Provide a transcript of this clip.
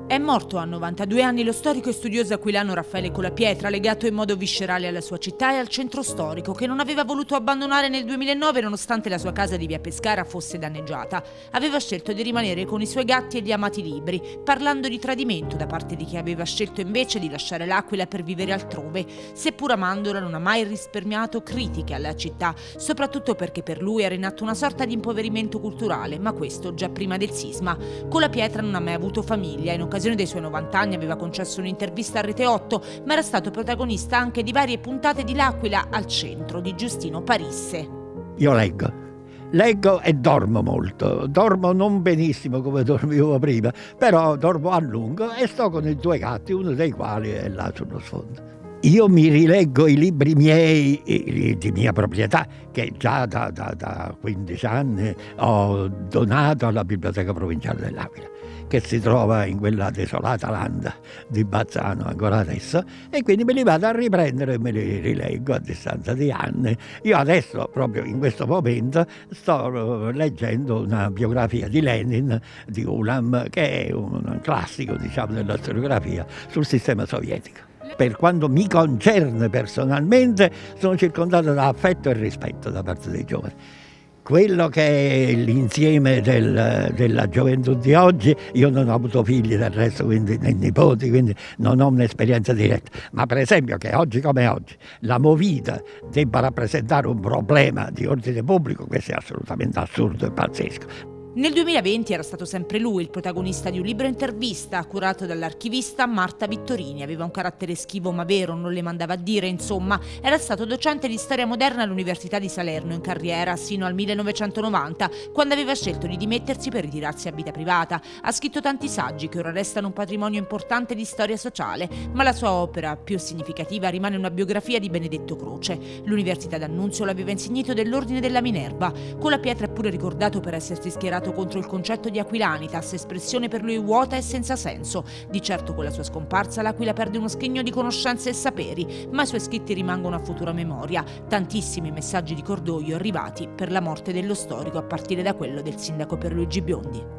È morto a 92 anni lo storico e studioso aquilano Raffaele Colapietra, legato in modo viscerale alla sua città e al centro storico, che non aveva voluto abbandonare nel 2009 nonostante la sua casa di via Pescara fosse danneggiata. Aveva scelto di rimanere con i suoi gatti e gli amati libri, parlando di tradimento da parte di chi aveva scelto invece di lasciare l'Aquila per vivere altrove. Seppur amandola, non ha mai risparmiato critiche alla città, soprattutto perché per lui era in atto una sorta di impoverimento culturale, ma questo già prima del sisma. Colapietra non ha mai avuto famiglia. In occasione dei suoi 90 anni aveva concesso un'intervista a Rete 8, ma era stato protagonista anche di varie puntate di L'Aquila al centro di Giustino Parisse. Io leggo e dormo molto, dormo non benissimo come dormivo prima, però dormo a lungo e sto con i due gatti, uno dei quali è là sullo sfondo. Io mi rileggo i libri miei di mia proprietà, che già da 15 anni ho donato alla Biblioteca Provinciale dell'Aquila, che si trova in quella desolata landa di Bazzano ancora adesso, e quindi me li vado a riprendere e me li rileggo a distanza di anni. Io adesso, proprio in questo momento, sto leggendo una biografia di Lenin, di Ulam, che è un classico, diciamo, della storiografia sul sistema sovietico. Per quanto mi concerne personalmente, sono circondato da affetto e rispetto da parte dei giovani. Quello che è l'insieme della gioventù di oggi, io non ho avuto figli del resto, quindi né nipoti, quindi non ho un'esperienza diretta, ma per esempio che oggi come oggi la Movida debba rappresentare un problema di ordine pubblico, questo è assolutamente assurdo e pazzesco. Nel 2020 era stato sempre lui il protagonista di un libro intervista curato dall'archivista Marta Vittorini. Aveva un carattere schivo ma vero, non le mandava a dire, insomma. Era stato docente di storia moderna all'Università di Salerno in carriera sino al 1990, quando aveva scelto di dimettersi per ritirarsi a vita privata. Ha scritto tanti saggi che ora restano un patrimonio importante di storia sociale, ma la sua opera più significativa rimane una biografia di Benedetto Croce. L'Università d'Annunzio l'aveva insignito dell'Ordine della Minerva. Colapietra è pure ricordato per essersi schierato contro il concetto di aquilanitas, espressione per lui vuota e senza senso. Di certo con la sua scomparsa l'Aquila perde uno scrigno di conoscenze e saperi, ma i suoi scritti rimangono a futura memoria. Tantissimi messaggi di cordoglio arrivati per la morte dello storico, a partire da quello del sindaco Pierluigi Biondi.